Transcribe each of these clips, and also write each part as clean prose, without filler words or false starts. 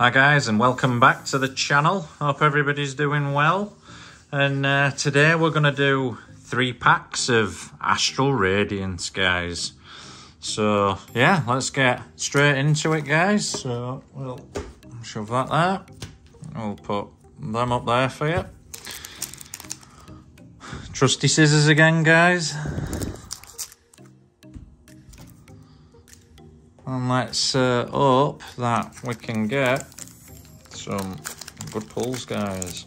Hi guys, and welcome back to the channel. Hope everybody's doing well. And today we're going to do 3 packs of Astral Radiance, guys. So yeah, let's get straight into it, guys. So we'll shove that there. We'll put them up there for you. Trusty scissors again, guys. And let's hope that we can get some good pulls, guys.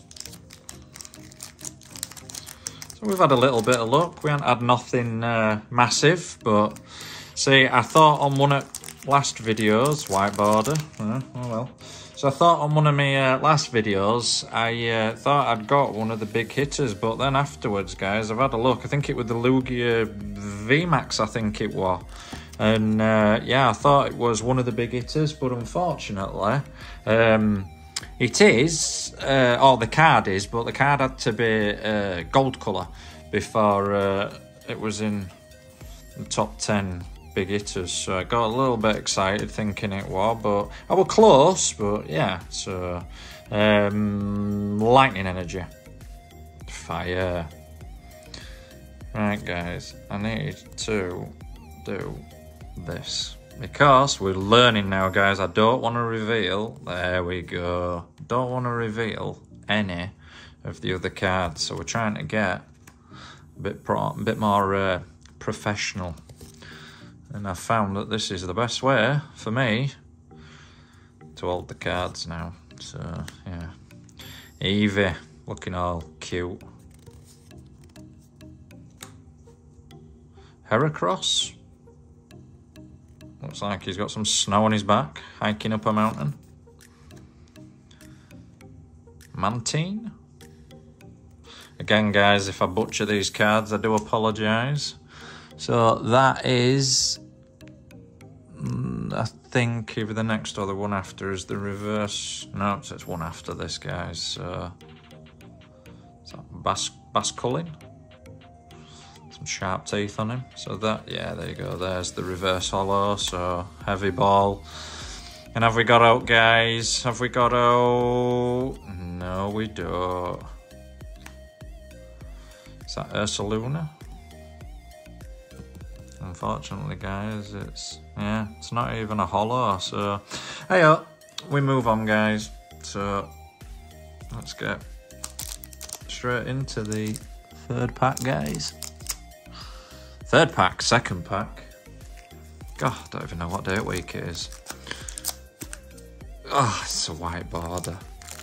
So we've had a little bit of luck. We haven't had nothing massive, but see, I thought on one of last videos, white border, oh well. So I thought on one of my last videos, I thought I'd got one of the big hitters, but then afterwards, guys, I've had a look. I think it was the Lugia VMAX, I think it was. And yeah, I thought it was one of the big hitters, but unfortunately, it is, or the card is, but the card had to be gold colour before it was in the top 10 big hitters. So I got a little bit excited thinking it was, but I was close, but yeah. So, lightning energy. Fire. Right, guys, I need to do this because we're learning now, guys. I don't want to reveal, there we go, don't want to reveal any of the other cards, so we're trying to get a bit more professional, and I found that this is the best way for me to hold the cards now. So yeah, Eevee looking all cute. Heracross looks like he's got some snow on his back, hiking up a mountain. Mantine. Again, guys, if I butcher these cards, I do apologise. So that is, I think either the next or the one after is the reverse. No, so it's one after this, guys. So, is that Basculin? Some sharp teeth on him. So that, yeah, there you go. There's the reverse holo. So heavy ball. And have we got out, guys? Have we got out? No, we don't. Is that Ursaluna? Unfortunately, guys, it's, yeah, it's not even a holo. So hey, we move on, guys. So let's get straight into the 3rd pack, guys. 3rd pack, 2nd pack. God, I don't even know what day of week it is. Oh, it's a white border.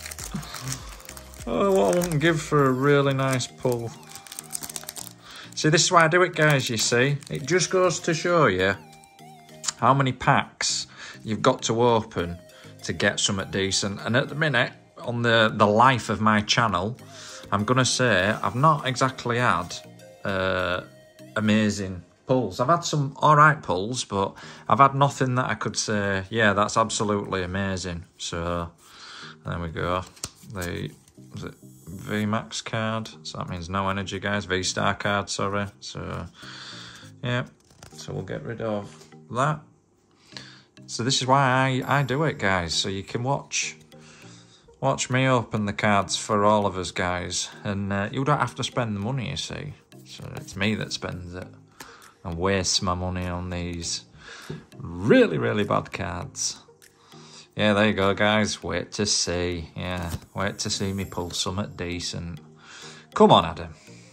Oh, what I wouldn't give for a really nice pull. See, this is why I do it, guys, you see. It just goes to show you how many packs you've got to open to get something decent. And at the minute, on the life of my channel, I'm going to say I've not exactly had amazing pulls. I've had some alright pulls, but I've had nothing that I could say, yeah, that's absolutely amazing. So there we go. The was it VMAX card, so that means no energy, guys. V-Star card, sorry. So yeah, so we'll get rid of that. So this is why I do it, guys, so you can watch me open the cards for all of us, guys, and you don't have to spend the money, you see. So it's me that spends it and wastes my money on these really, really bad cards. Yeah, there you go, guys. Wait to see. Yeah, wait to see me pull something decent. Come on, Adam.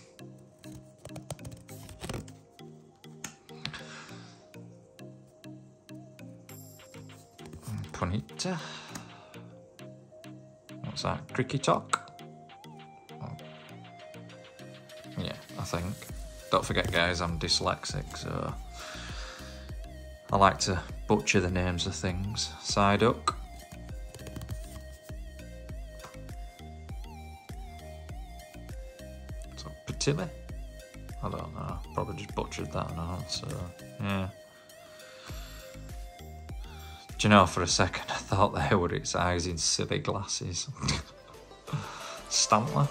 Ponyta. What's that? Kricketok? Oh. Yeah, I think. Don't forget, guys, I'm dyslexic, so I like to butcher the names of things. Psyduck. So, Patilli? I don't know. Probably just butchered that now, so yeah. Do you know, for a second I thought they were its eyes in silly glasses. Stantler.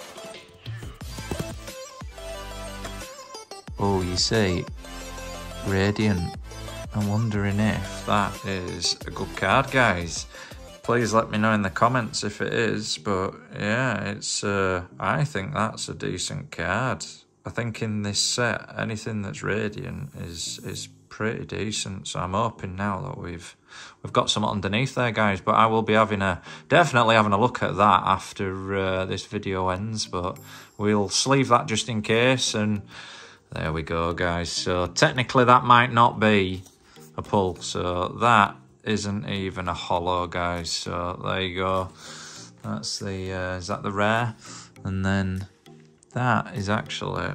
Oh, you see, Radiant. I'm wondering if that is a good card, guys. Please let me know in the comments if it is, but yeah, it's. I think that's a decent card. I think in this set, anything that's Radiant is pretty decent. So I'm hoping now that we've got something underneath there, guys. But I will be definitely having a look at that after this video ends. But we'll sleeve that just in case, and there we go, guys. So technically that might not be a pull. So that isn't even a holo, guys. So there you go. That's the is that the rare? And then that is actually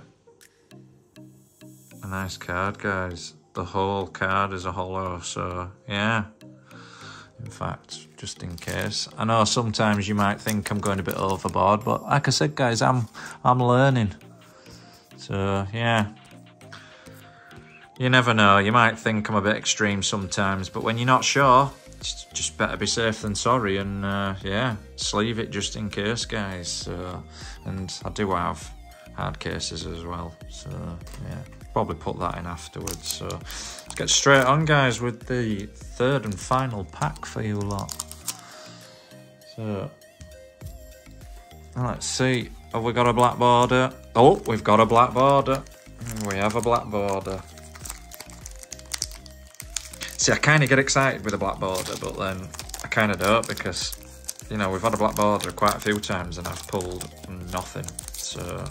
a nice card, guys. The whole card is a holo, so yeah. In fact, just in case. I know sometimes you might think I'm going a bit overboard, but like I said, guys, I'm learning. So yeah. You never know. You might think I'm a bit extreme sometimes, but when you're not sure, it's just better be safe than sorry. And yeah, sleeve it just in case, guys. So, and I do have hard cases as well. So yeah, probably put that in afterwards. So let's get straight on, guys, with the third and final pack for you lot. So let's see. Have we got a black border? Oh, we've got a black border. We have a black border. See, I kind of get excited with a black border, but then I kind of don't, because, you know, we've had a black border quite a few times and I've pulled nothing. So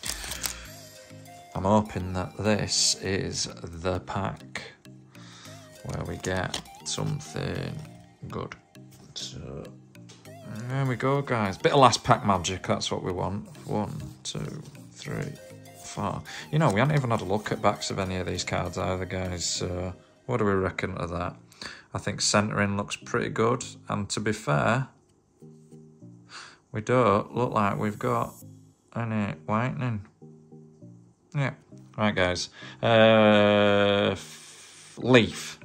I'm hoping that this is the pack where we get something good. So there we go, guys. Bit of last pack magic, that's what we want. 1, 2, 3, 4. You know, we haven't even had a look at backs of any of these cards either, guys. So what do we reckon of that? I think centering looks pretty good. And to be fair, we don't look like we've got any whitening. Yeah. Right, guys. Leaf.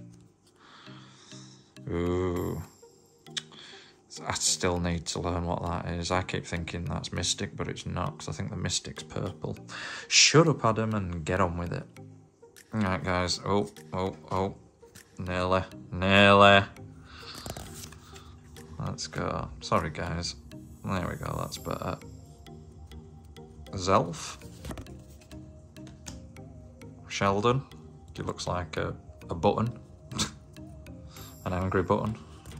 Ooh. I still need to learn what that is. I keep thinking that's Mystic, but it's not, because I think the Mystic's purple. Shut up, Adam, and get on with it. Right, guys. Oh. Nearly. Let's go. Sorry, guys. There we go, that's better. Zelf. Sheldon. He looks like a button. An angry button.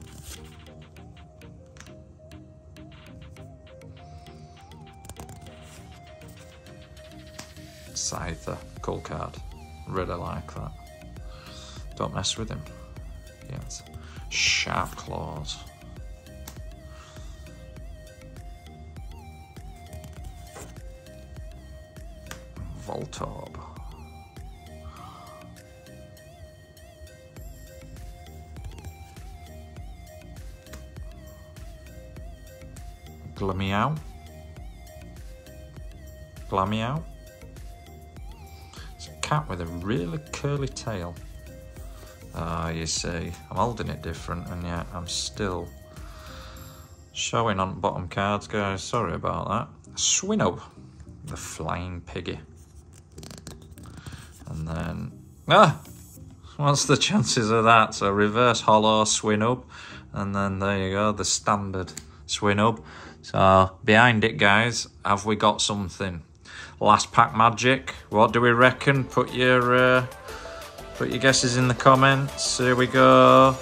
Scyther. Cool card. Really like that. Don't mess with him. Yes. Sharp claws. Voltorb. Glameow. It's a cat with a really curly tail. You see, I'm holding it different, and yet I'm still showing on bottom cards, guys. Sorry about that. Swinub, the flying piggy. And then, what's the chances of that? So reverse holo Swinub, and then there you go, the standard Swinub. So behind it, guys, have we got something? Last pack magic. What do we reckon? Put your guesses in the comments. Here we go.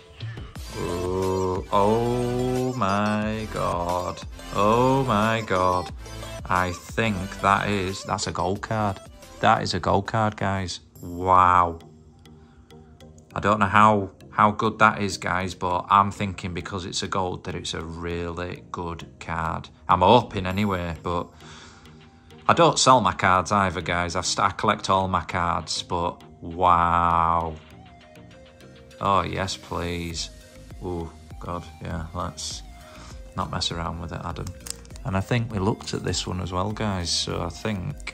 Ooh, oh my god. Oh my god. I think that's a gold card. That is a gold card, guys. Wow. I don't know how good that is, guys, but I'm thinking because it's a gold that it's a really good card. I'm hoping anyway, but I don't sell my cards either, guys. I collect all my cards, but wow. Oh, yes, please. Oh, God, yeah, let's not mess around with it, Adam. And I think we looked at this one as well, guys, so I think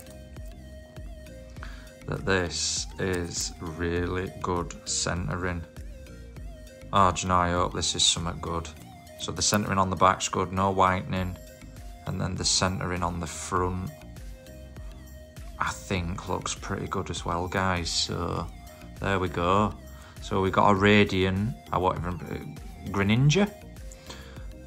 that this is really good centering. Oh, do you know, I hope this is something good. So the centering on the back's good, no whitening. And then the centering on the front, I think looks pretty good as well, guys. So there we go. So we got a Radiant, Greninja?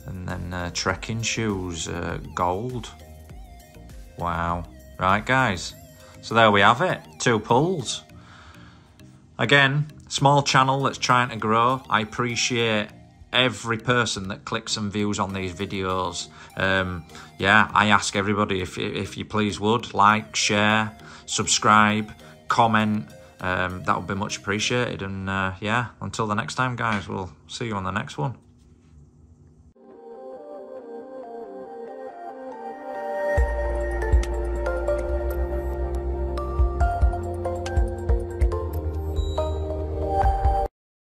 And then trekking shoes, gold. Wow. Right, guys. So there we have it. 2 pulls. Again, small channel that's trying to grow. I appreciate every person that clicks and views on these videos. Yeah, I ask everybody if you please would like, share, subscribe, comment. That would be much appreciated. And yeah, until the next time, guys, we'll see you on the next one.